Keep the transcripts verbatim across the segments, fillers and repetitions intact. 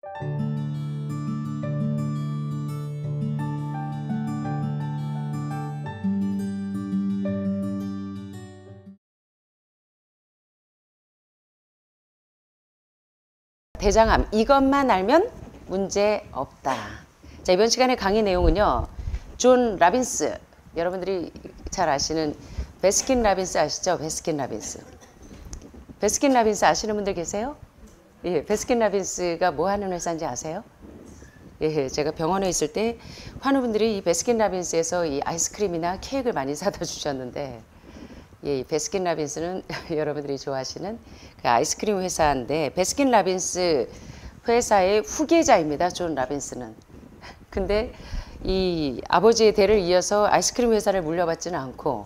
대장암, 이것만 알면 문제 없다. 자, 이번 시간의 강의 내용은요, 존 라빈스, 여러분들이 잘 아시는 베스킨 라빈스 아시죠? 베스킨 라빈스. 베스킨 라빈스 아시는 분들 계세요? 예, 베스킨 라빈스가 뭐 하는 회사인지 아세요? 예, 제가 병원에 있을 때 환우분들이 이 베스킨 라빈스에서 이 아이스크림이나 케이크를 많이 사다 주셨는데, 예, 이 베스킨 라빈스는 여러분들이 좋아하시는 그 아이스크림 회사인데, 베스킨 라빈스 회사의 후계자입니다. 존 라빈스는. 근데 이 아버지의 대를 이어서 아이스크림 회사를 물려받지는 않고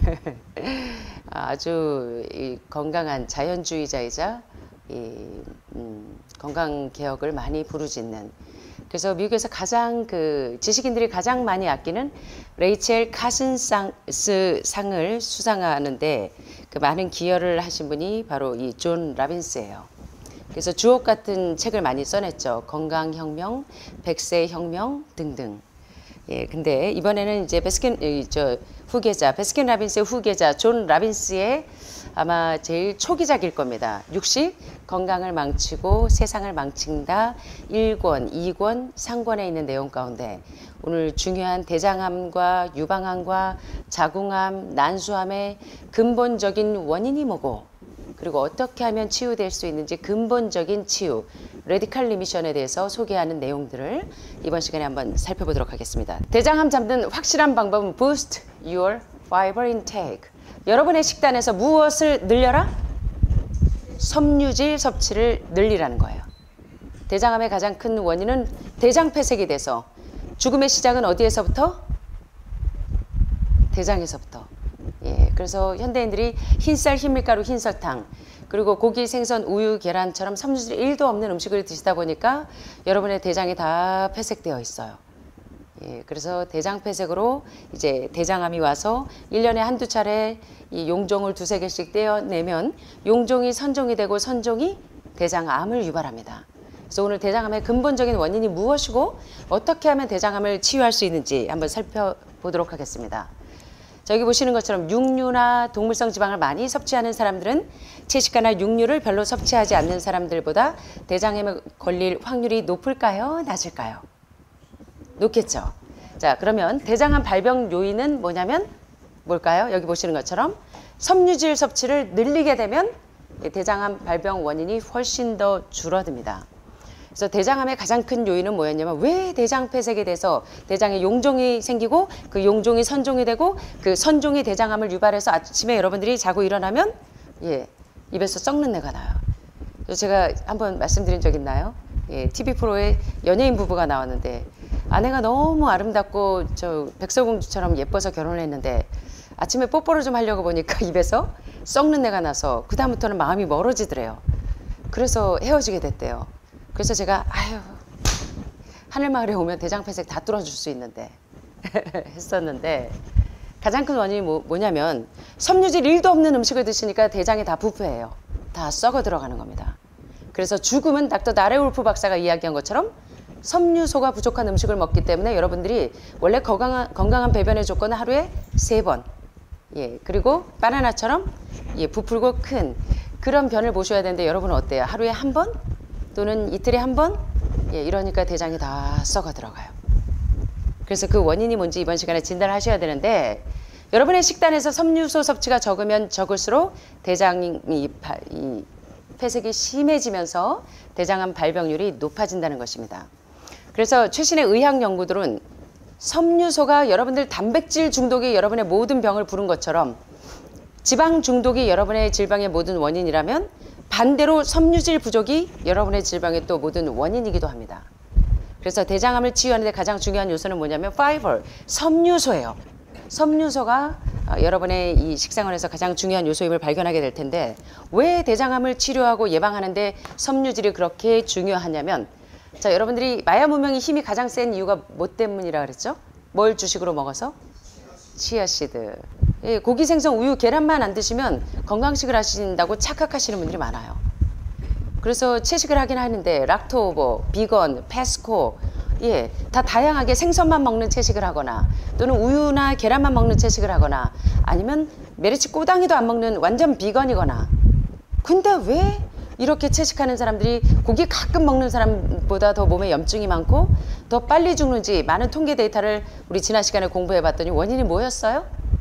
아주 이 건강한 자연주의자이자 이, 음, 건강 개혁을 많이 부르짖는, 그래서 미국에서 가장 그 지식인들이 가장 많이 아끼는 레이첼 카슨스 상을 수상하는데 그 많은 기여를 하신 분이 바로 이 존 라빈스예요. 그래서 주옥 같은 책을 많이 써냈죠. 건강혁명, 백세혁명 등등. 예, 근데 이번에는 이제 베스킨, 저 후계자, 베스킨 라빈스의 후계자 존 라빈스의 아마 제일 초기작일 겁니다. 육식, 건강을 망치고 세상을 망친다. 일 권, 이 권, 삼 권에 있는 내용 가운데 오늘 중요한 대장암과 유방암과 자궁암, 난수암의 근본적인 원인이 뭐고, 그리고 어떻게 하면 치유될 수 있는지 근본적인 치유, 레디칼 리미션에 대해서 소개하는 내용들을 이번 시간에 한번 살펴보도록 하겠습니다. 대장암 잡는 확실한 방법은 Boost Your Fiber Intake. 여러분의 식단에서 무엇을 늘려라? 섬유질 섭취를 늘리라는 거예요. 대장암의 가장 큰 원인은 대장폐색이 돼서, 죽음의 시작은 어디에서부터? 대장에서부터. 예, 그래서 현대인들이 흰쌀, 흰밀가루, 흰설탕, 그리고 고기, 생선, 우유, 계란처럼 섬유질 일도 없는 음식을 드시다 보니까 여러분의 대장이 다 폐색되어 있어요. 예, 그래서 대장폐색으로 이제 대장암이 와서 일 년에 한두 차례 이 용종을 두세 개씩 떼어내면 용종이 선종이 되고 선종이 대장암을 유발합니다. 그래서 오늘 대장암의 근본적인 원인이 무엇이고 어떻게 하면 대장암을 치유할 수 있는지 한번 살펴보도록 하겠습니다. 자, 여기 보시는 것처럼 육류나 동물성 지방을 많이 섭취하는 사람들은 채식가나 육류를 별로 섭취하지 않는 사람들보다 대장암에 걸릴 확률이 높을까요? 낮을까요? 높겠죠. 자, 그러면 대장암 발병 요인은 뭐냐면 뭘까요? 여기 보시는 것처럼 섬유질 섭취를 늘리게 되면 대장암 발병 원인이 훨씬 더 줄어듭니다. 그래서 대장암의 가장 큰 요인은 뭐였냐면, 왜 대장폐색이 돼서 대장에 용종이 생기고 그 용종이 선종이 되고 그 선종이 대장암을 유발해서 아침에 여러분들이 자고 일어나면 예, 입에서 썩는 내가 나요. 그래서 제가 한번 말씀드린 적 있나요? 예, 티비 프로에 연예인 부부가 나왔는데 아내가 너무 아름답고 저 백설공주처럼 예뻐서 결혼을 했는데 아침에 뽀뽀를 좀 하려고 보니까 입에서 썩는 내가 나서 그 다음부터는 마음이 멀어지더래요. 그래서 헤어지게 됐대요. 그래서 제가 아유, 하늘마을에 오면 대장폐색 다 뚫어줄 수 있는데 했었는데, 가장 큰 원인이 뭐, 뭐냐면 섬유질 일도 없는 음식을 드시니까 대장이 다 부패해요. 다 썩어 들어가는 겁니다. 그래서 죽음은 닥터 나레울프 박사가 이야기한 것처럼 섬유소가 부족한 음식을 먹기 때문에 여러분들이 원래 건강한, 건강한 배변의 조건은 하루에 세 번, 예, 그리고 바나나처럼 예, 부풀고 큰 그런 변을 보셔야 되는데 여러분은 어때요? 하루에 한 번? 또는 이틀에 한 번? 예, 이러니까 대장이 다 썩어 들어가요. 그래서 그 원인이 뭔지 이번 시간에 진단을 하셔야 되는데, 여러분의 식단에서 섬유소 섭취가 적으면 적을수록 대장이 이 폐색이 심해지면서 대장암 발병률이 높아진다는 것입니다. 그래서 최신의 의학 연구들은 섬유소가 여러분들 단백질 중독이 여러분의 모든 병을 부른 것처럼 지방 중독이 여러분의 질병의 모든 원인이라면 반대로 섬유질 부족이 여러분의 질병의 또 모든 원인이기도 합니다. 그래서 대장암을 치유하는 데 가장 중요한 요소는 뭐냐면 파이버, 섬유소예요. 섬유소가 여러분의 이 식생활에서 가장 중요한 요소임을 발견하게 될 텐데, 왜 대장암을 치료하고 예방하는 데 섬유질이 그렇게 중요하냐면, 자, 여러분들이 마야 문명이 힘이 가장 센 이유가 뭐 때문이라 그랬죠? 뭘 주식으로 먹어서? 치아씨드. 예, 고기, 생선, 우유, 계란만 안 드시면 건강식을 하신다고 착각하시는 분들이 많아요. 그래서 채식을 하긴 하는데 락토오버, 비건, 페스코 예, 다 다양하게 생선만 먹는 채식을 하거나 또는 우유나 계란만 먹는 채식을 하거나 아니면 메리치 꼬당이도 안 먹는 완전 비건이거나 근데 왜 이렇게 채식하는 사람들이 고기 가끔 먹는 사람보다 더 몸에 염증이 많고 더 빨리 죽는지 많은 통계 데이터를 우리 지난 시간에 공부해 봤더니 원인이 뭐였어요?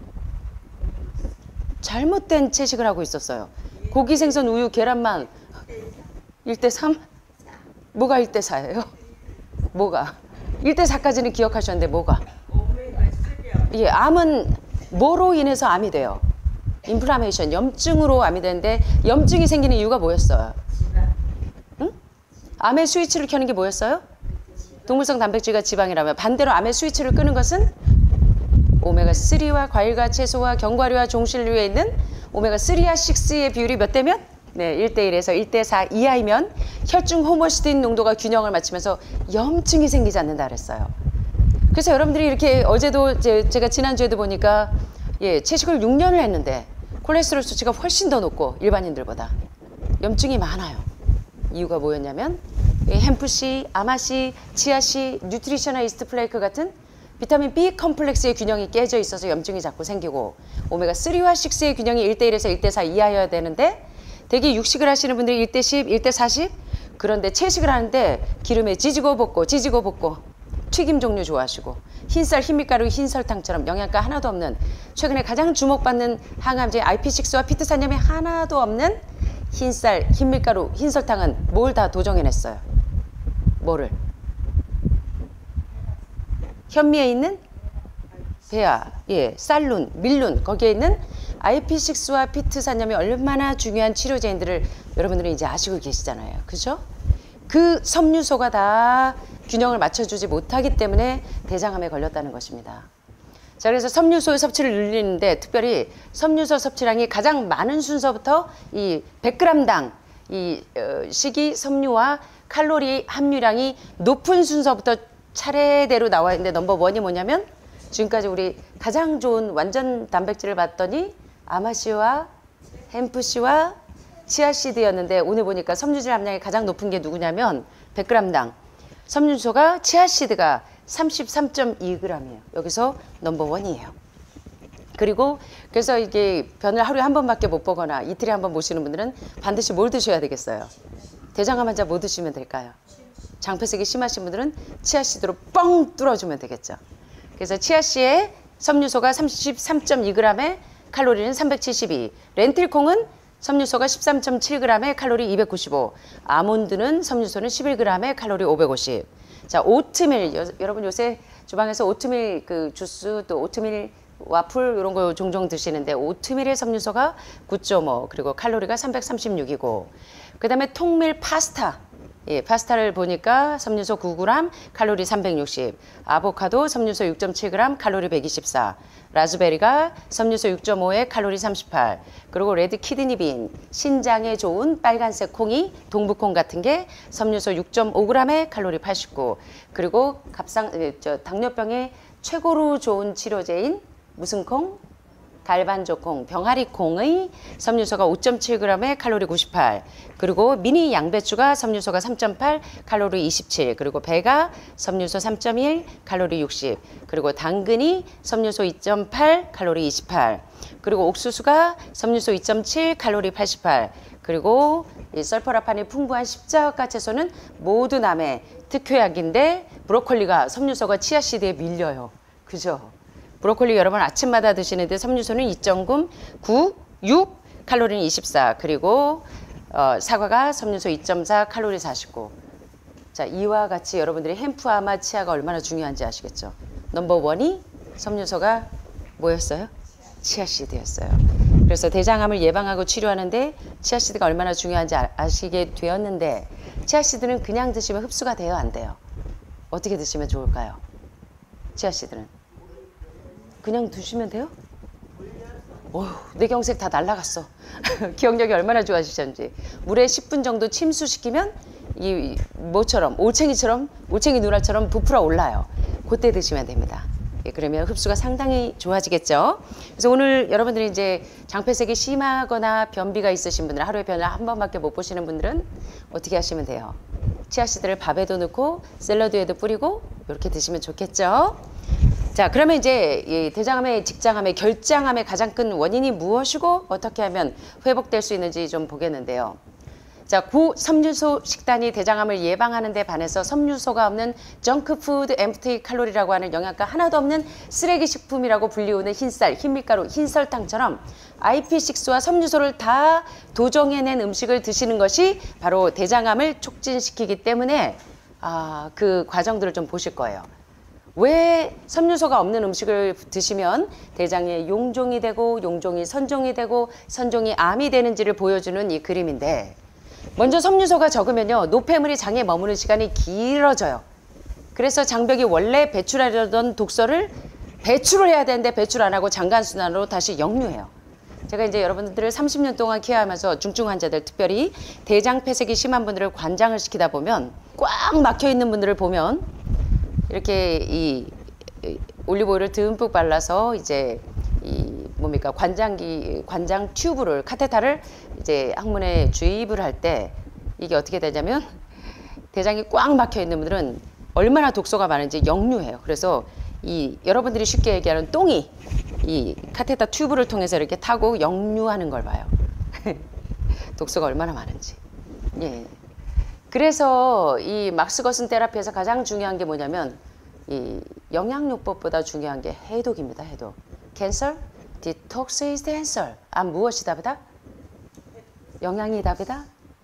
잘못된 채식을 하고 있었어요. 고기, 생선, 우유, 계란만 일 대 삼? 뭐가 일 대 사예요? 뭐가? 일 대 사까지는 기억하셨는데 뭐가? 예, 암은 뭐로 인해서 암이 돼요? 인플라메이션, 염증으로 암이 되는데 염증이 생기는 이유가 뭐였어요? 응? 암의 스위치를 켜는 게 뭐였어요? 동물성 단백질과 지방이라면 반대로 암의 스위치를 끄는 것은 오메가삼과 과일과 채소와 견과류와 종실류에 있는 오메가삼와 육의 비율이 몇 대면? 네, 일 대 일에서 일 대 사 이하이면 혈중 호모시스틴 농도가 균형을 맞추면서 염증이 생기지 않는다 그랬어요. 그래서 여러분들이 이렇게 어제도 제, 제가 지난주에도 보니까 예, 채식을 육 년을 했는데 콜레스테롤 수치가 훨씬 더 높고 일반인들보다 염증이 많아요. 이유가 뭐였냐면 햄프씨, 아마씨, 치아씨, 뉴트리셔널 이스트 플레이크 같은 비타민 B 컴플렉스의 균형이 깨져 있어서 염증이 자꾸 생기고 오메가삼와 육의 균형이 일 대 일에서 일 대 사 이하여야 되는데 대개 육식을 하시는 분들이 일 대 십, 일 대 사십 그런데 채식을 하는데 기름에 지지고 볶고 지지고 볶고 튀김 종류 좋아하시고 흰쌀, 흰밀가루, 흰설탕처럼 영양가 하나도 없는 최근에 가장 주목받는 항암제 아이피육와 피트산염이 하나도 없는 흰쌀, 흰밀가루, 흰설탕은 뭘 다 도정해냈어요? 뭐를? 현미에 있는 배아, 예, 쌀룬, 밀룬 거기에 있는 아이피육와 피트산염이 얼마나 중요한 치료제인들을 여러분들은 이제 아시고 계시잖아요. 그죠? 그 섬유소가 다 균형을 맞춰주지 못하기 때문에 대장암에 걸렸다는 것입니다. 자, 그래서 섬유소의 섭취를 늘리는데 특별히 섬유소 섭취량이 가장 많은 순서부터 이 백 그램당 이 어, 식이섬유와 칼로리 함유량이 높은 순서부터 차례대로 나와 있는데 넘버 원이 뭐냐면 지금까지 우리 가장 좋은 완전 단백질을 봤더니 아마씨와 햄프씨와 치아씨드였는데 오늘 보니까 섬유질 함량이 가장 높은 게 누구냐면 백 그램당 섬유소가 치아씨드가 삼십삼 점 이 그램이에요. 여기서 넘버 원이에요. 그리고 그래서 이게 변을 하루에 한 번밖에 못 보거나 이틀에 한 번 보시는 분들은 반드시 뭘 드셔야 되겠어요? 대장암 환자 뭐 드시면 될까요? 장폐색이 심하신 분들은 치아씨드로 뻥 뚫어주면 되겠죠. 그래서 치아씨의 섬유소가 삼십삼 점 이 그램에 칼로리는 삼백칠십이, 렌틸콩은 섬유소가 십삼 점 칠 그램에 칼로리 이백구십오, 아몬드는 섬유소는 십일 그램에 칼로리 오백오십. 자, 오트밀, 여, 여러분 요새 주방에서 오트밀 그 주스 또 오트밀 와플 이런 거 종종 드시는데 오트밀의 섬유소가 구 점 오 그리고 칼로리가 삼백삼십육이고 그 다음에 통밀 파스타 예, 파스타를 보니까 섬유소 구 그램, 칼로리 삼백육십, 아보카도 섬유소 육 점 칠 그램, 칼로리 백이십사, 라즈베리가 섬유소 육 점 오에 칼로리 삼십팔, 그리고 레드 키드니빈, 신장에 좋은 빨간색 콩이 동부콩 같은 게 섬유소 육 점 오 그램에 칼로리 팔십구, 그리고 갑상, 저, 당뇨병에 최고로 좋은 치료제인 무슨 콩? 갈반조콩, 병아리콩의 섬유소가 오 점 칠 그램에 칼로리 구십팔, 그리고 미니 양배추가 섬유소가 삼 점 팔, 칼로리 이십칠, 그리고 배가 섬유소 삼 점 일, 칼로리 육십, 그리고 당근이 섬유소 이 점 팔, 칼로리 이십팔, 그리고 옥수수가 섬유소 이 점 칠, 칼로리 팔십팔, 그리고 이 설퍼라판이 풍부한 십자가 채소는 모두 남의 특효약인데 브로콜리가 섬유소가 치아씨드에 밀려요. 그죠? 브로콜리 여러분 아침마다 드시는데 섬유소는 이 점 구, 육, 칼로리는 이십사, 그리고 어, 사과가 섬유소 이 점 사, 칼로리 사십구. 자, 이와 같이 여러분들이 햄프, 아마, 치아가 얼마나 중요한지 아시겠죠? 넘버 원이 섬유소가 뭐였어요? 치아씨드였어요. 그래서 대장암을 예방하고 치료하는데 치아씨드가 얼마나 중요한지 아, 아시게 되었는데 치아씨드는 그냥 드시면 흡수가 돼요, 안 돼요? 어떻게 드시면 좋을까요? 치아씨드는 그냥 드시면 돼요? 어휴, 뇌경색 다 날라갔어. 기억력이 얼마나 좋아지셨는지. 물에 십 분 정도 침수시키면 이 뭐처럼 올챙이처럼 올챙이 누나처럼 부풀어 올라요. 그때 드시면 됩니다. 예, 그러면 흡수가 상당히 좋아지겠죠. 그래서 오늘 여러분들이 이제 장폐색이 심하거나 변비가 있으신 분들, 하루에 변을 한 번밖에 못 보시는 분들은 어떻게 하시면 돼요? 치아씨드를 밥에도 넣고 샐러드에도 뿌리고 이렇게 드시면 좋겠죠. 자, 그러면 이제 이 대장암의 직장암의 결장암의 가장 큰 원인이 무엇이고 어떻게 하면 회복될 수 있는지 좀 보겠는데요. 자, 고섬유소 식단이 대장암을 예방하는 데 반해서 섬유소가 없는 정크푸드 엠프티 칼로리라고 하는 영양가 하나도 없는 쓰레기 식품이라고 불리우는 흰쌀, 흰밀가루, 흰설탕처럼 아이피육와 섬유소를 다 도정해낸 음식을 드시는 것이 바로 대장암을 촉진시키기 때문에 아, 그 과정들을 좀 보실 거예요. 왜 섬유소가 없는 음식을 드시면 대장에 용종이 되고 용종이 선종이 되고 선종이 암이 되는지를 보여주는 이 그림인데, 먼저 섬유소가 적으면요, 노폐물이 장에 머무는 시간이 길어져요. 그래서 장벽이 원래 배출하려던 독소를 배출을 해야 되는데 배출 안 하고 장간순환으로 다시 역류해요. 제가 이제 여러분들을 삼십 년 동안 케어하면서 중증 환자들, 특별히 대장 폐색이 심한 분들을 관장을 시키다 보면 꽉 막혀 있는 분들을 보면 이렇게 이, 이 올리브오일을 듬뿍 발라서 이제 이 뭡니까 관장기 관장 튜브를 카테타를 이제 항문에 주입을 할 때 이게 어떻게 되냐면 대장이 꽉 막혀 있는 분들은 얼마나 독소가 많은지 역류해요. 그래서 이 여러분들이 쉽게 얘기하는 똥이 이 카테타 튜브를 통해서 이렇게 타고 역류하는 걸 봐요. 독소가 얼마나 많은지. 예. 그래서 이 막스거슨 테라피에서 가장 중요한 게 뭐냐면 이 영양요법보다 중요한 게 해독입니다. 해독. 캔서, 디톡스 is the answer. 아, 무엇이 답이다? 영양이 답이다?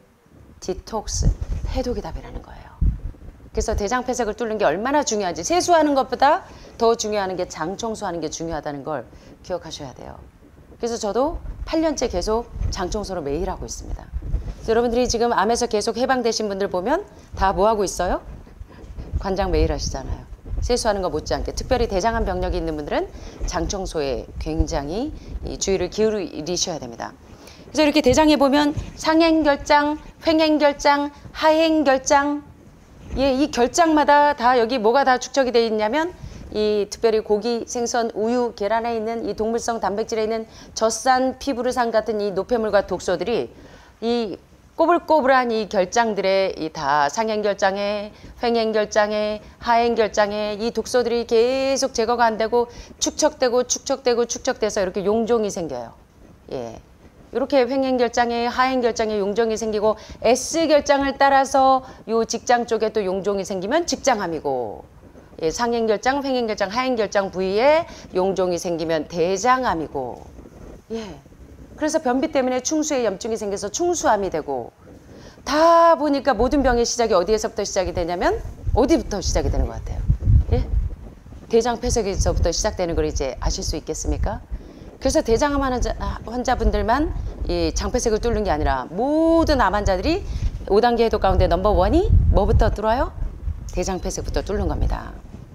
디톡스, 해독이 답이라는 거예요. 그래서 대장 폐색을 뚫는 게 얼마나 중요한지, 세수하는 것보다 더 중요한 게 장 청소하는 게 중요하다는 걸 기억하셔야 돼요. 그래서 저도 팔 년째 계속 장 청소를 매일 하고 있습니다. 여러분들이 지금 암에서 계속 해방되신 분들 보면 다 뭐 하고 있어요? 관장 매일 하시잖아요. 세수하는 거 못지않게. 특별히 대장암 병력이 있는 분들은 장 청소에 굉장히 이 주의를 기울이셔야 됩니다. 그래서 이렇게 대장에 보면 상행결장, 횡행결장, 하행결장, 예, 이 결장마다 다 여기 뭐가 다 축적이 되어 있냐면 이 특별히 고기, 생선, 우유, 계란에 있는 이 동물성 단백질에 있는 젖산, 피부르산 같은 이 노폐물과 독소들이 이 꼬불꼬불한 이 결장들에 이 다 상행결장에, 횡행결장에, 하행결장에 이 독소들이 계속 제거가 안 되고 축적되고 축적되고 축적돼서 이렇게 용종이 생겨요. 예. 이렇게 횡행결장에, 하행결장에 용종이 생기고 S결장을 따라서 요 직장 쪽에 또 용종이 생기면 직장암이고, 예, 상행결장, 횡행결장, 하행결장 부위에 용종이 생기면 대장암이고, 예. 그래서 변비 때문에 충수에 염증이 생겨서 충수암이 되고, 다 보니까 모든 병의 시작이 어디에서부터 시작이 되냐면 어디부터 시작이 되는 것 같아요? 예? 대장 폐색에서부터 시작되는 걸 이제 아실 수 있겠습니까? 그래서 대장암 환자, 환자분들만 이 장폐색을 뚫는 게 아니라 모든 암 환자들이 오 단계 해독 가운데 넘버원이 뭐부터 뚫어요? 대장 폐색부터 뚫는 겁니다.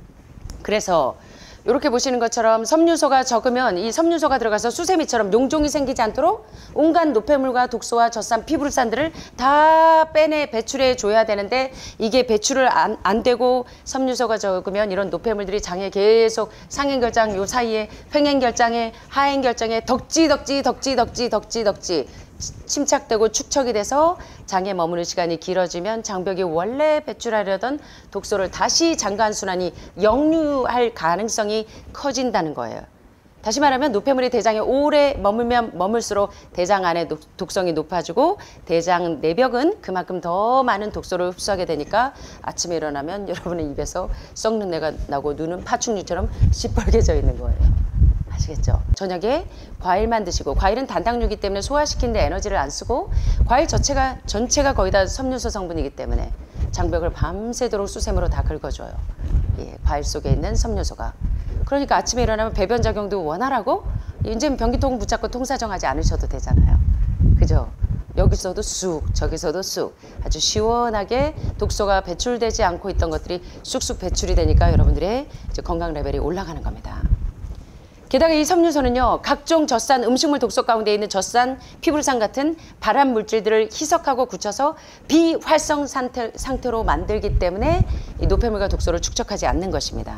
그래서 이렇게 보시는 것처럼 섬유소가 적으면 이 섬유소가 들어가서 수세미처럼 용종이 생기지 않도록 온갖 노폐물과 독소와 젖산, 피부르산들을 다 빼내 배출해 줘야 되는데 이게 배출을 안, 안 되고 섬유소가 적으면 이런 노폐물들이 장에 계속 상행결장 요 사이에 횡행결장에 하행결장에 덕지 덕지 덕지 덕지 덕지 덕지 침착되고 축척이 돼서 장에 머무는 시간이 길어지면 장벽이 원래 배출하려던 독소를 다시 장간순환이 역류할 가능성이 커진다는 거예요. 다시 말하면 노폐물이 대장에 오래 머물면 머물수록 대장 안에 독성이 높아지고 대장 내벽은 그만큼 더 많은 독소를 흡수하게 되니까 아침에 일어나면 여러분의 입에서 썩는 내가 나고 눈은 파충류처럼 시뻘개져 있는 거예요. 아시겠죠? 저녁에 과일만 드시고, 과일은 단당류이기 때문에 소화시키는데 에너지를 안 쓰고, 과일 전체가, 전체가 거의 다 섬유소 성분이기 때문에 장벽을 밤새도록 수세미로 다 긁어줘요. 예, 과일 속에 있는 섬유소가. 그러니까 아침에 일어나면 배변 작용도 원활하고, 이제는 변기통 붙잡고 통사정하지 않으셔도 되잖아요. 그죠? 여기서도 쑥, 저기서도 쑥, 아주 시원하게 독소가 배출되지 않고 있던 것들이 쑥쑥 배출이 되니까 여러분들의 이제 건강 레벨이 올라가는 겁니다. 게다가 이 섬유소는요, 각종 젖산 음식물 독소 가운데 있는 젖산, 피부르산 같은 발암 물질들을 희석하고 굳혀서 비활성 상태, 상태로 만들기 때문에 이 노폐물과 독소를 축적하지 않는 것입니다.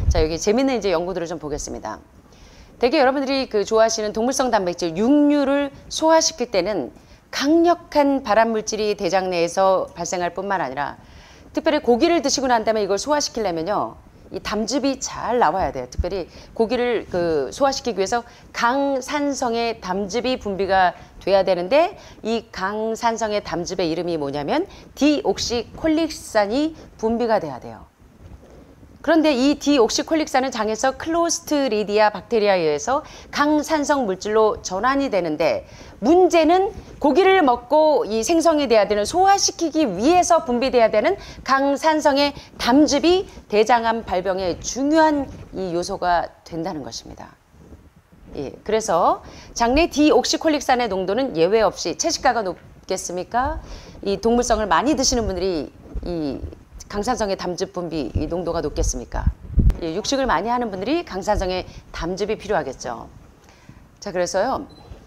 자, 여기 재밌는 이제 연구들을 좀 보겠습니다. 대개 여러분들이 그 좋아하시는 동물성 단백질, 육류를 소화시킬 때는 강력한 발암 물질이 대장 내에서 발생할 뿐만 아니라 특별히 고기를 드시고 난 다음에 이걸 소화시키려면요. 이 담즙이 잘 나와야 돼요. 특별히 고기를 그 소화시키기 위해서 강산성의 담즙이 분비가 돼야 되는데 이 강산성의 담즙의 이름이 뭐냐면 디옥시콜릭산이 분비가 돼야 돼요. 그런데 이 디옥시콜릭산은 장에서 클로스트리디아 박테리아에 의해서 강산성 물질로 전환이 되는데 문제는 고기를 먹고 이 생성이 돼야 되는 소화시키기 위해서 분비돼야 되는 강산성의 담즙이 대장암 발병의 중요한 이 요소가 된다는 것입니다. 예, 그래서 장내 디옥시콜릭산의 농도는 예외 없이 채식가가 높겠습니까? 이 동물성을 많이 드시는 분들이 이 강산성의 담즙 분비 이 농도가 높겠습니까? 예, 육식을 많이 하는 분들이 강산성의 담즙이 필요하겠죠. 자, 그래서요.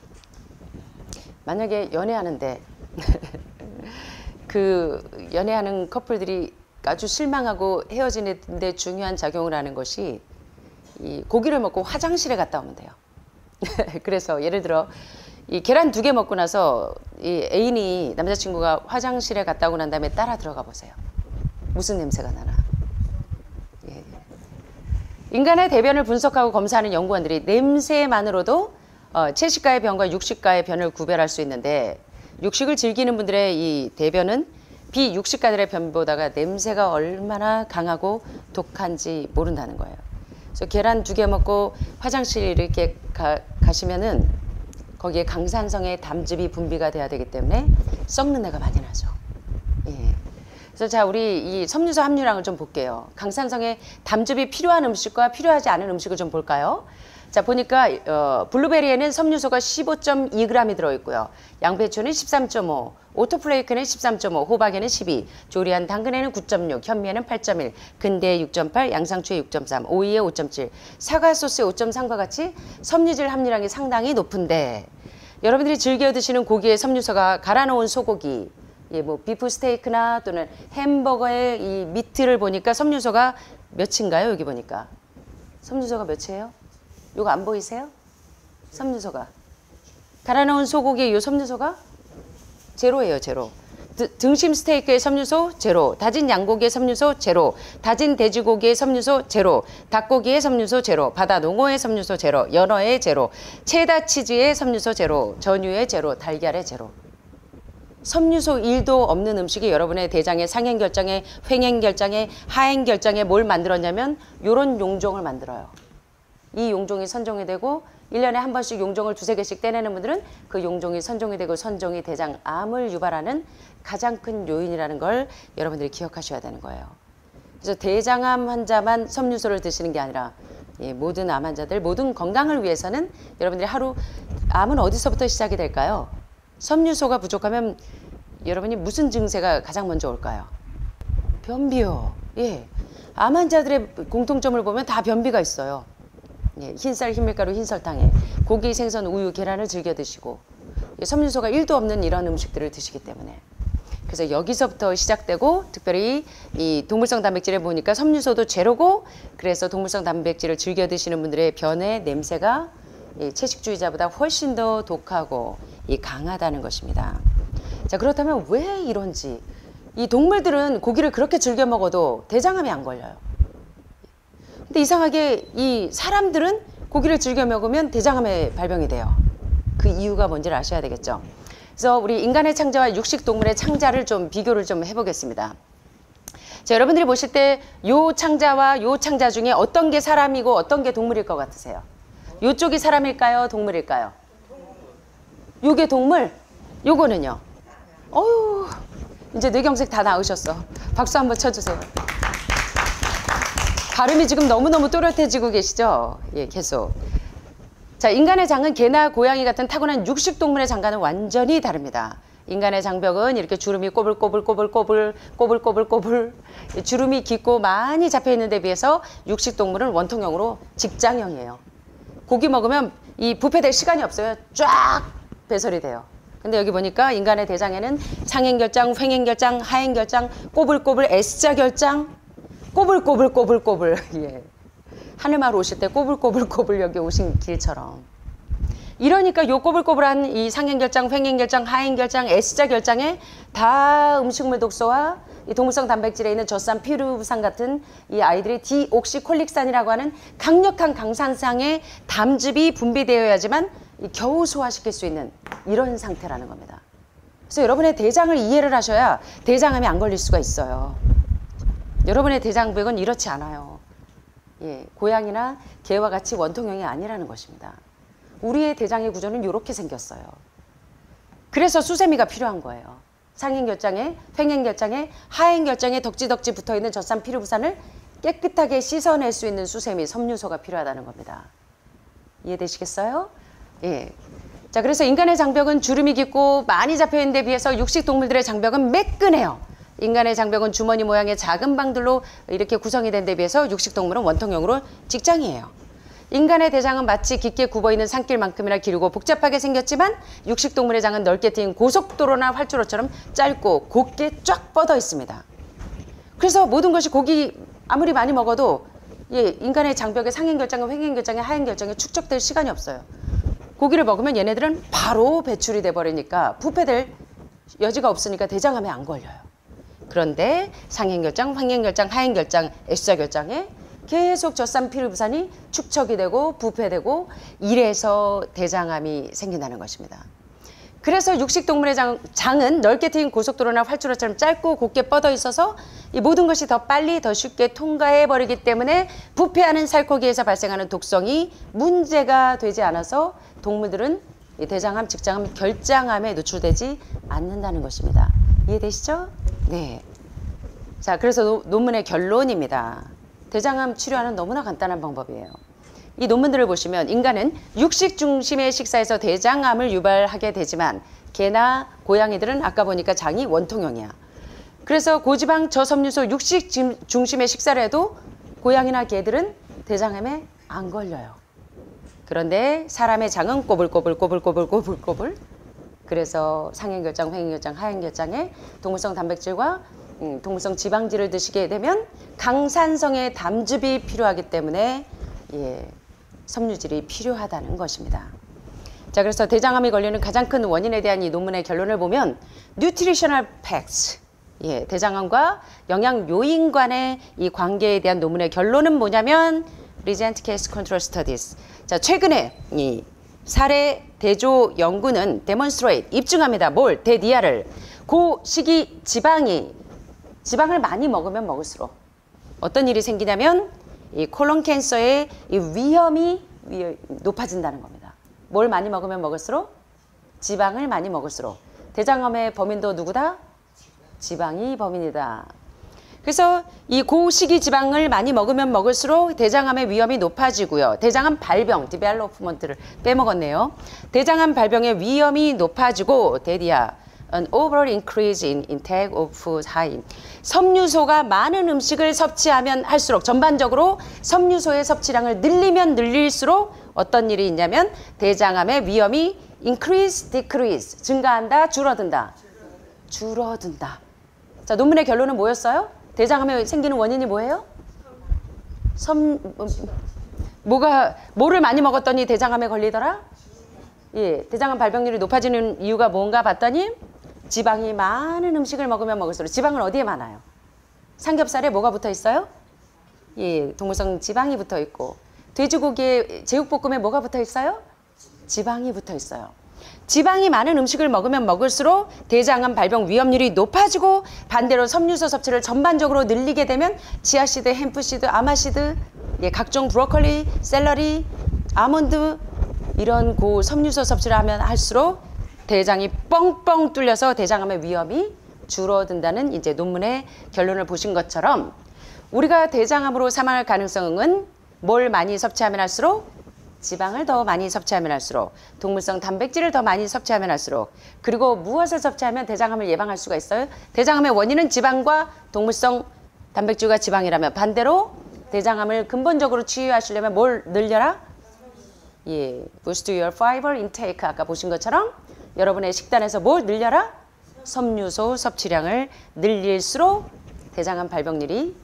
만약에 연애하는데 그 연애하는 커플들이 아주 실망하고 헤어지는데 중요한 작용을 하는 것이 이 고기를 먹고 화장실에 갔다 오면 돼요. 그래서 예를 들어 이 계란 두 개 먹고 나서 이 애인이 남자친구가 화장실에 갔다 오고 난 다음에 따라 들어가 보세요. 무슨 냄새가 나나. 예. 인간의 대변을 분석하고 검사하는 연구원들이 냄새만으로도 어, 채식가의 변과 육식가의 변을 구별할 수 있는데 육식을 즐기는 분들의 이 대변은 비육식가들의 변보다가 냄새가 얼마나 강하고 독한지 모른다는 거예요. 그래서 계란 두 개 먹고 화장실 이렇게 가, 가시면은 거기에 강산성의 담즙이 분비가 돼야 되기 때문에 썩는 내가 많이 나죠. 예. 그래서 자, 우리 이 섬유소 함유량을 좀 볼게요. 강산성의 담즙이 필요한 음식과 필요하지 않은 음식을 좀 볼까요? 자, 보니까 어, 블루베리에는 섬유소가 십오 점 이 그램이 들어있고요. 양배추는 십삼 점 오, 오토플레이크는 십삼 점 오, 호박에는 십이, 조리한 당근에는 구 점 육, 현미에는 팔 점 일, 근대에 육 점 팔, 양상추에 육 점 삼, 오이에 오 점 칠, 사과 소스에 오 점 삼과 같이 섬유질 함유량이 상당히 높은데 여러분들이 즐겨 드시는 고기의 섬유소가 갈아놓은 소고기, 예, 뭐 비프 스테이크나 또는 햄버거의 이 미트를 보니까 섬유소가 몇인가요? 여기 보니까 섬유소가 몇이에요? 요거 안 보이세요? 섬유소가 갈아놓은 소고기의 이 섬유소가 제로예요. 제로. 드, 등심 스테이크의 섬유소 제로, 다진 양고기의 섬유소 제로, 다진 돼지고기의 섬유소 제로, 닭고기의 섬유소 제로, 바다 농어의 섬유소 제로, 연어의 제로, 체다 치즈의 섬유소 제로, 전유의 제로, 달걀의 제로. 섬유소 일도 없는 음식이 여러분의 대장의 상행결장에, 횡행결장에, 하행결장에 뭘 만들었냐면 요런 용종을 만들어요. 이 용종이 선종이 되고 일 년에 한 번씩 용종을 두세 개씩 떼내는 분들은 그 용종이 선종이 되고 선종이 대장암을 유발하는 가장 큰 요인이라는 걸 여러분들이 기억하셔야 되는 거예요. 그래서 대장암 환자만 섬유소를 드시는 게 아니라 예, 모든 암 환자들, 모든 건강을 위해서는 여러분들이 하루 암은 어디서부터 시작이 될까요? 섬유소가 부족하면 여러분이 무슨 증세가 가장 먼저 올까요? 변비요. 예, 암 환자들의 공통점을 보면 다 변비가 있어요. 예, 흰쌀, 흰밀가루, 흰설탕에 고기, 생선, 우유, 계란을 즐겨 드시고 예, 섬유소가 일도 없는 이런 음식들을 드시기 때문에 그래서 여기서부터 시작되고 특별히 이 동물성 단백질에 보니까 섬유소도 제로고 그래서 동물성 단백질을 즐겨 드시는 분들의 변의 냄새가 이 채식주의자보다 훨씬 더 독하고 이 강하다는 것입니다. 자, 그렇다면 왜 이런지 이 동물들은 고기를 그렇게 즐겨 먹어도 대장암이 안 걸려요. 근데 이상하게 이 사람들은 고기를 즐겨 먹으면 대장암에 발병이 돼요. 그 이유가 뭔지를 아셔야 되겠죠. 그래서 우리 인간의 창자와 육식 동물의 창자를 좀 비교를 좀 해보겠습니다. 자, 여러분들이 보실 때 요 창자와 요 창자 중에 어떤 게 사람이고 어떤 게 동물일 것 같으세요? 요쪽이 사람일까요? 동물일까요? 요게 동물? 요거는요? 어휴, 이제 뇌경색 다 나으셨어. 박수 한번 쳐주세요. 발음이 지금 너무너무 또렷해지고 계시죠? 예, 계속. 자, 인간의 장은 개나 고양이 같은 타고난 육식동물의 장과는 완전히 다릅니다. 인간의 장벽은 이렇게 주름이 꼬불꼬불꼬불꼬불 꼬불꼬불꼬불 주름이 깊고 많이 잡혀있는 데 비해서 육식동물은 원통형으로 직장형이에요. 고기 먹으면 이 부패될 시간이 없어요. 쫙 배설이 돼요. 근데 여기 보니까 인간의 대장에는 상행결장, 횡행결장, 하행결장, 꼬불꼬불 S자 결장, 꼬불꼬불꼬불꼬불. 예. 하늘마을 오실 때 꼬불꼬불꼬불 여기 오신 길처럼. 이러니까 요 꼬불꼬불한 이 상행결장, 횡행결장, 하행결장, S자 결장에 다 음식물 독소와 이 동물성 단백질에 있는 젖산, 피루산 같은 이 아이들의 디옥시콜릭산이라고 하는 강력한 강산상의 담즙이 분비되어야지만 겨우 소화시킬 수 있는 이런 상태라는 겁니다. 그래서 여러분의 대장을 이해를 하셔야 대장암이 안 걸릴 수가 있어요. 여러분의 대장벽은 이렇지 않아요. 예, 고양이나 개와 같이 원통형이 아니라는 것입니다. 우리의 대장의 구조는 이렇게 생겼어요. 그래서 수세미가 필요한 거예요. 상행결장에, 횡행결장에, 하행결장에 덕지덕지 붙어있는 젖산, 피루부산을 깨끗하게 씻어낼 수 있는 수세미, 섬유소가 필요하다는 겁니다. 이해되시겠어요? 예. 자, 그래서 인간의 장벽은 주름이 깊고 많이 잡혀있는 데 비해서 육식동물들의 장벽은 매끈해요. 인간의 장벽은 주머니 모양의 작은 방들로 이렇게 구성이 된 데 비해서 육식동물은 원통형으로 직장이에요. 인간의 대장은 마치 깊게 굽어있는 산길만큼이나 길고 복잡하게 생겼지만 육식동물의 장은 넓게 트인 고속도로나 활주로처럼 짧고 곱게 쫙 뻗어 있습니다. 그래서 모든 것이 고기 아무리 많이 먹어도 예, 인간의 장벽에 상행결장에, 횡행결장에, 하행결장에 축적될 시간이 없어요. 고기를 먹으면 얘네들은 바로 배출이 돼버리니까 부패될 여지가 없으니까 대장암에 안 걸려요. 그런데 상행결장, 횡행결장, 하행결장, S자결장에 계속 젖산, 피루부산이 축적이 되고 부패되고 이래서 대장암이 생긴다는 것입니다. 그래서 육식동물의 장, 장은 넓게 트인 고속도로나 활주로처럼 짧고 곱게 뻗어 있어서 이 모든 것이 더 빨리 더 쉽게 통과해버리기 때문에 부패하는 살코기에서 발생하는 독성이 문제가 되지 않아서 동물들은 이 대장암, 직장암, 결장암에 노출되지 않는다는 것입니다. 이해되시죠? 네. 자, 그래서 노, 논문의 결론입니다. 대장암 치료하는 너무나 간단한 방법이에요. 이 논문들을 보시면 인간은 육식 중심의 식사에서 대장암을 유발하게 되지만 개나 고양이들은 아까 보니까 장이 원통형이야. 그래서 고지방 저섬유소 육식 중심의 식사를 해도 고양이나 개들은 대장암에 안 걸려요. 그런데 사람의 장은 꼬불꼬불꼬불꼬불꼬불꼬불. 그래서 상행결장, 횡행결장, 하행결장에 동물성 단백질과 음, 동물성 지방질을 드시게 되면 강산성의 담즙이 필요하기 때문에 예, 섬유질이 필요하다는 것입니다. 자, 그래서 대장암이 걸리는 가장 큰 원인에 대한 이 논문의 결론을 보면 Nutritional Facts, 예, 대장암과 영양 요인 간의 이 관계에 대한 논문의 결론은 뭐냐면 Recent Case Control Studies. 자, 최근에 이 사례 대조 연구는 demonstrate, 입증합니다. 뭘? 대니아를. 고식이 지방이 지방을 많이 먹으면 먹을수록 어떤 일이 생기냐면 이 콜론 캔서의 이 위험이 높아진다는 겁니다. 뭘 많이 먹으면 먹을수록? 지방을 많이 먹을수록. 대장암의 범인도 누구다? 지방이 범인이다. 그래서 이 고식이 지방을 많이 먹으면 먹을수록 대장암의 위험이 높아지고요. 대장암 발병, 디벨로프먼트를 빼먹었네요. 대장암 발병의 위험이 높아지고 대디아 An overall increase in intake of food high. 섬유소가 많은 음식을 섭취하면 할수록 전반적으로 섬유소의 섭취량을 늘리면 늘릴수록 어떤 일이 있냐면 대장암의 위험이 increase, decrease, 증가한다, 줄어든다. 줄어든다. 자, 논문의 결론은 뭐였어요? 대장암에 생기는 원인이 뭐예요? 섬 뭐가 뭐를 많이 먹었더니 대장암에 걸리더라? 예, 대장암 발병률이 높아지는 이유가 뭔가 봤더니 지방이 많은 음식을 먹으면 먹을수록. 지방은 어디에 많아요? 삼겹살에 뭐가 붙어 있어요? 예, 동물성 지방이 붙어 있고. 돼지고기에 제육볶음에 뭐가 붙어 있어요? 지방이 붙어 있어요. 지방이 많은 음식을 먹으면 먹을수록 대장암 발병 위험률이 높아지고 반대로 섬유소 섭취를 전반적으로 늘리게 되면 치아씨드, 햄프씨드, 아마씨드, 예, 각종 브로콜리, 샐러리, 아몬드 이런 고 섬유소 섭취를 하면 할수록 대장이 뻥뻥 뚫려서 대장암의 위험이 줄어든다는 이제 논문의 결론을 보신 것처럼 우리가 대장암으로 사망할 가능성은 뭘 많이 섭취하면 할수록? 지방을 더 많이 섭취하면 할수록, 동물성 단백질을 더 많이 섭취하면 할수록, 그리고 무엇을 섭취하면 대장암을 예방할 수가 있어요? 대장암의 원인은 지방과 동물성 단백질과 지방이라면 반대로 대장암을 근본적으로 치유하시려면 뭘 늘려라? 예, boost your fiber intake. 아까 보신 것처럼 여러분의 식단에서 뭘 늘려라? 섬유소 섭취량을 늘릴수록 대장암 발병률이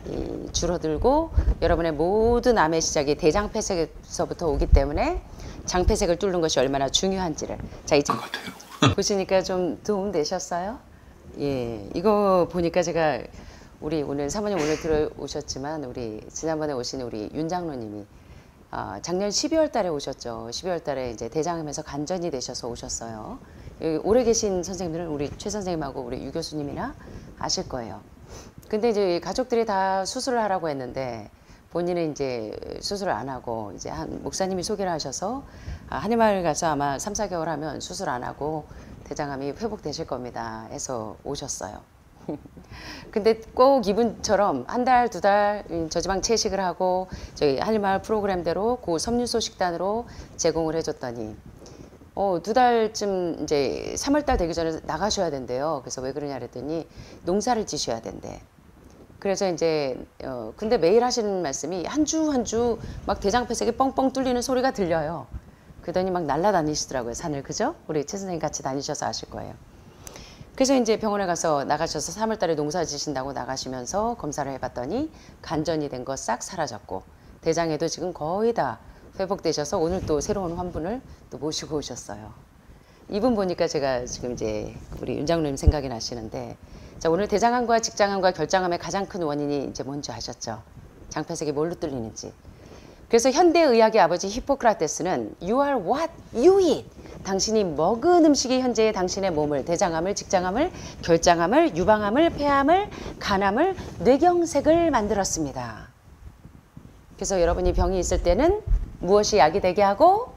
이 줄어들고 여러분의 모든 암의 시작이 대장폐색에서부터 오기 때문에 장폐색을 뚫는 것이 얼마나 중요한지를 자 이제 보시니까 좀 도움 되셨어요? 예, 이거 보니까 제가 우리 오늘 사모님 오늘 들어오셨지만 우리 지난번에 오신 우리 윤 장로님이 어, 작년 십이월 달에 오셨죠. 십이월 달에 이제 대장암에서 간전이 되셔서 오셨어요. 여기 오래 계신 선생님들은 우리 최 선생님하고 우리 유 교수님이나 아실 거예요. 근데 이제 가족들이 다 수술을 하라고 했는데 본인은 이제 수술을 안 하고 이제 한 목사님이 소개를 하셔서 아, 한의마을 가서 아마 삼, 사 개월 하면 수술 안 하고 대장암이 회복되실 겁니다 해서 오셨어요. 근데 꼭 이분처럼 한 달, 두 달 저지방 채식을 하고 저희 한의마을 프로그램대로 그 섬유소 식단으로 제공을 해줬더니 어, 두 달쯤 이제 삼월 달 되기 전에 나가셔야 된대요. 그래서 왜 그러냐 그랬더니 농사를 지셔야 된대. 그래서 이제 어, 근데 매일 하시는 말씀이 한 주 한 주 막 대장폐색이 뻥뻥 뚫리는 소리가 들려요. 그러더니 막 날아다니시더라고요, 산을. 그죠? 우리 최 선생님 같이 다니셔서 아실 거예요. 그래서 이제 병원에 가서 나가셔서 삼월 달에 농사 지신다고 나가시면서 검사를 해봤더니 간전이 된 거 싹 사라졌고 대장에도 지금 거의 다 회복되셔서 오늘 또 새로운 환분을 또 모시고 오셨어요. 이분 보니까 제가 지금 이제 우리 윤 장로님 생각이 나시는데 자, 오늘 대장암과 직장암과 결장암의 가장 큰 원인이 이제 뭔지 아셨죠? 장폐색이 뭘로 뚫리는지. 그래서 현대의학의 아버지 히포크라테스는 You are what you eat. 당신이 먹은 음식이 현재의 당신의 몸을 대장암을, 직장암을, 결장암을, 유방암을, 폐암을, 간암을, 뇌경색을 만들었습니다. 그래서 여러분이 병이 있을 때는 무엇이 약이 되게 하고?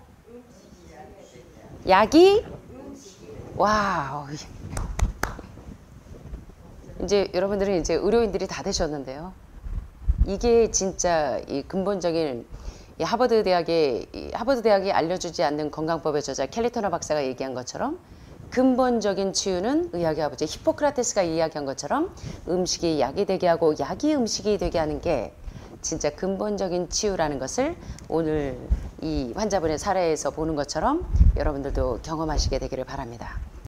약이? 와우. 이제 여러분들은 이제 의료인들이 다 되셨는데요. 이게 진짜 이 근본적인 이 하버드 대학의 이 하버드 대학이 알려주지 않는 건강법의 저자 켈리 터너 박사가 얘기한 것처럼 근본적인 치유는 의학의 아버지 히포크라테스가 이야기한 것처럼 음식이 약이 되게 하고 약이 음식이 되게 하는 게 진짜 근본적인 치유라는 것을 오늘 이 환자분의 사례에서 보는 것처럼 여러분들도 경험하시게 되기를 바랍니다.